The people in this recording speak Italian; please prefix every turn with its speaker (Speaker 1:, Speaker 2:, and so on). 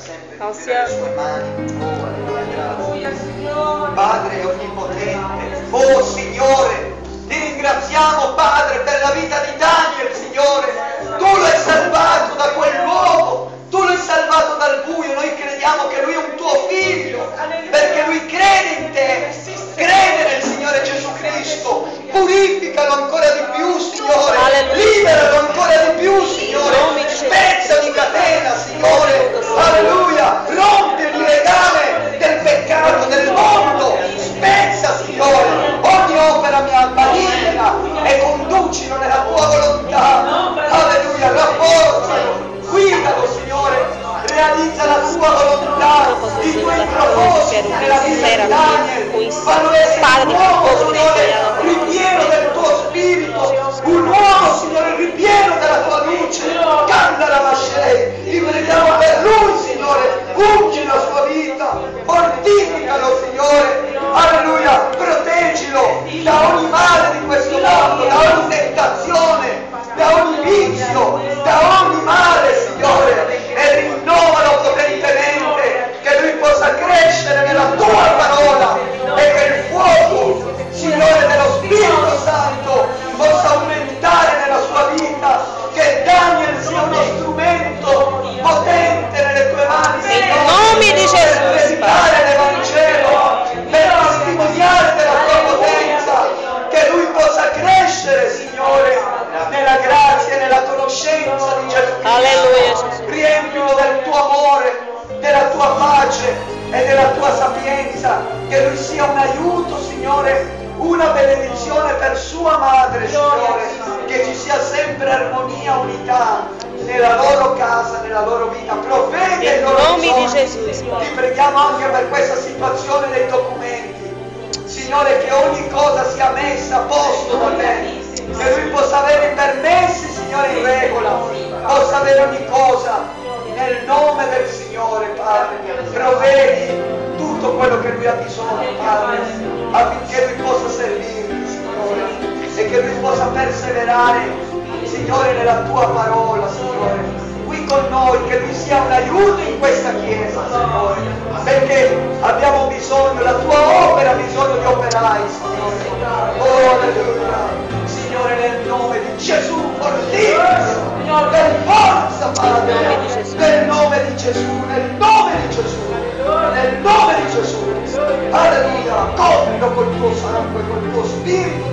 Speaker 1: sempre nelle sue mani. Oh, alleluia, grazie. Padre onnipotente, oh Signore, ti ringraziamo Padre per la vita di Daniel, Signore. Tu lo hai salvato da quell'uomo, tu lo hai salvato dal buio. Noi crediamo che lui è un tuo figlio, perché lui crede in te, crede nel Signore Gesù Cristo. Purificalo ancora di più, Signore. Liberalo ancora di più, Signore. Spezza ogni catena, Signore. Alleluia. Rompi il legame del peccato, del mondo. Spezza, Signore, ogni opera maligna e conducilo nella tua volontà. Alleluia. Rafforzalo, guidalo, Signore. Realizza la tua volontà, i tuoi propositi nella vita di Daniel. Fallo essere un uomo, Signore, ripieno del tuo spirito, un uomo, Signore, ripieno della tua luce. Canta la Mascei, ti preghiamo per lui, Signore. Ungi la sua vita, fortificalo, Signore. Alleluia, proteggilo da ogni male di questo mondo, da ogni tentazione, da ogni vizio, da ogni male, Signore, e rinnovalo potentemente, che lui possa crescere nella tua parola e che il fuoco, Signore, dello Spirito Santo possa aumentare nella sua vita, che Daniel sia uno strumento potente nelle tue mani, Signore, per predicare l'Evangelo, per testimoniare della tua potenza, che lui possa crescere, Signore, nella grazia e nella conoscenza di Gesù Cristo.
Speaker 2: Alleluia.
Speaker 1: Riempilo del tuo amore, della tua pace e della tua sapienza, che lui sia un aiuto, Signore, una benedizione per sua madre, Signore, che ci sia sempre armonia, unità nella loro casa, nella loro vita. Provvede i loro bisogni. Ti preghiamo anche per questa situazione dei documenti, Signore, che ogni cosa sia messa a posto da te, che lui possa avere i permessi, Signore, in regola, possa avere ogni cosa nel nome del Signore, Padre. Provvedi tutto quello che lui ha bisogno, Padre, affinché lui possa servirti, Signore, e che lui possa perseverare, Signore, nella tua parola, Signore, qui con noi, che lui sia un aiuto in questa chiesa, Signore, perché abbiamo bisogno, la tua opera ha bisogno di operai, Signore. Oh, alleluia. Signore, nel nome di Gesù, fortifica, per forza, Padre, nel nome di Gesù, nel nome di Gesù, nel nome di Gesù. Alleluia. Coprilo col tuo sangue, col tuo spirito.